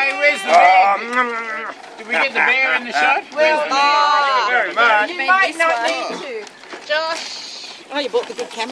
Hey, where's the bear? Did we get the bear in the shot? Well, thank you very much. you might not need to. Josh. Oh, you bought the good camera.